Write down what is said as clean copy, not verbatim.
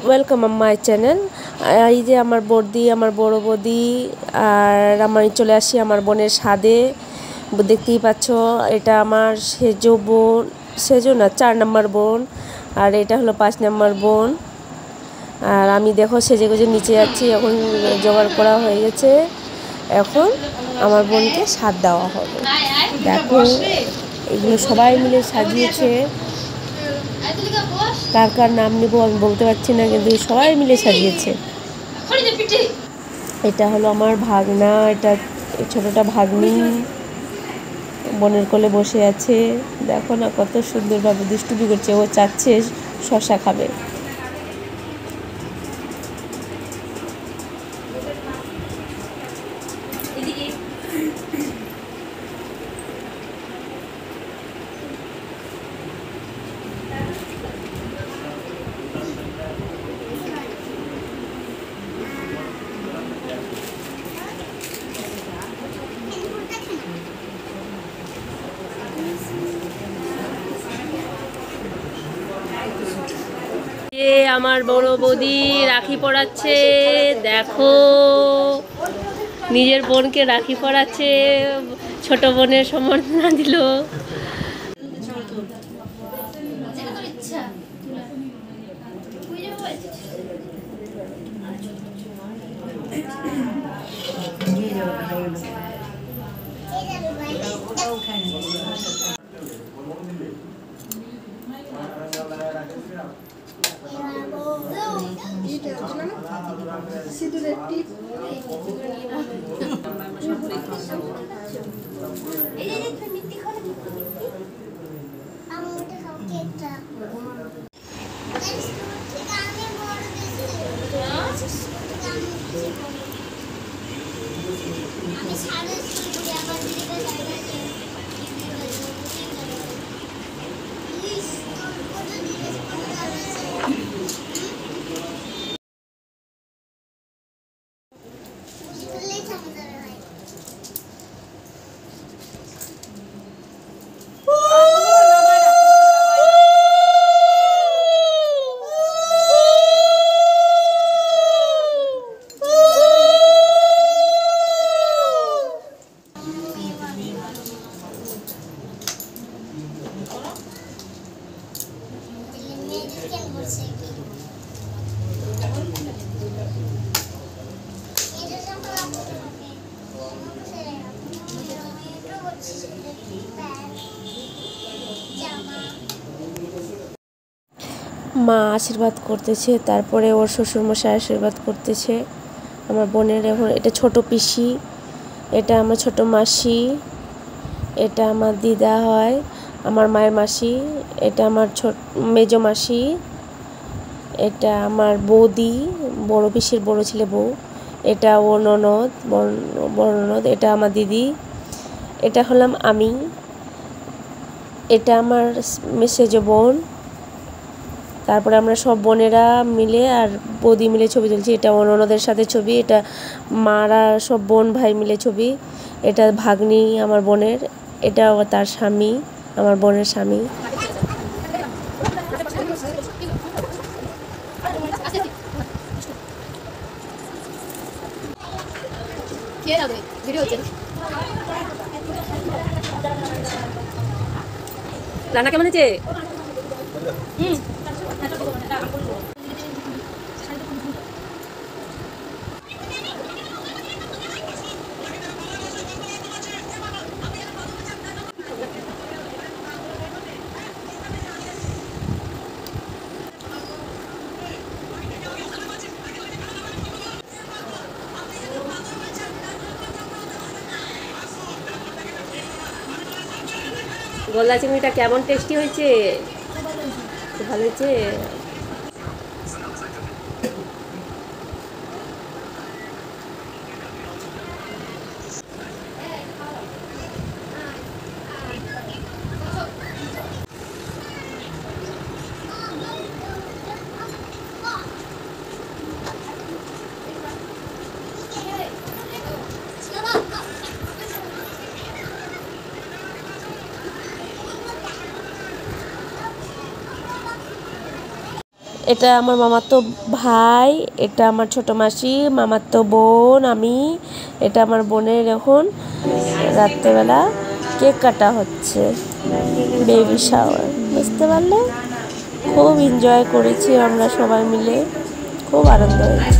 Welcome my channel. এই যে আমার বড়দি, আমার বড় বৌদি আর আমি চলে আসি আমার বোনের সাদে। দেখতেই পাচ্ছ, এটা আমার সেজো বোন, সেজো না 4 নম্বর বোন, আর এটা হলো 5 নম্বর বোন। আর আমি দেখো সেজে গুজে নিচে যাচ্ছি। এখন জোগাড় করা হয়ে গেছে, এখন আমার বোনকে সাদ দেওয়া হবে। দেখো এগুলো সবাই মিলে সাজিয়েছে। কার কার নাম নিব আমি বলতে পারছি না, কিন্তু সবাই মিলে সাজিয়েছে। এটা হলো আমার ভাগনা, এটা ছোটটা ভাগ্নি বোনের কোলে বসে আছে। দেখো না কত সুন্দরভাবে দুষ্টুমি করছে, ও চাচ্ছে শশা খাবে। আমার বড় বৌদি রাখি পরাচ্ছে। দেখো নিজের বোনকে রাখি পরাচ্ছে, ছোট বোনের সম্বর্ধনা দিল। মা আশীর্বাদ করতেছে, তারপরে ওর শ্বশুরমশাই আশীর্বাদ করতেছে আমার বোনের। এখন এটা ছোট পিসি, এটা আমার ছোট মাসি, এটা আমার দিদা হয়, আমার মায়ের মাসি, এটা আমার মেজো মাসি, এটা আমার বৌদি, বড় পিসির বড় ছেলে বউ, এটা ওর ননদ, বড় ননদ, এটা আমার দিদি, এটা হলাম আমি, এটা আমার মেসেজো বোন। তারপরে আমরা সব বোনেরা মিলে আর বৌদি মিলে ছবি তুলছি। এটা ননদের সাথে ছবি, এটা মারা সব বোন ভাই মিলে ছবি, এটা ভাগ্নি আমার বোনের, এটা তার স্বামী, আমার বোনের স্বামী। রান্না কেমন হয়েছে? গলদা চিংড়িটা কেমন টেস্টি হয়েছে? ভালো হয়েছে। এটা আমার মামাতো ভাই, এটা আমার ছোট মাসি, মামাতো বোন, আমি। এটা আমার বোনের এখন রাত্রেবেলা কেক কাটা হচ্ছে, বেবি শাওয়ার, বুঝতে পারলে? খুব এনজয় করেছি আমরা সবাই মিলে, খুব আনন্দ হয়েছে।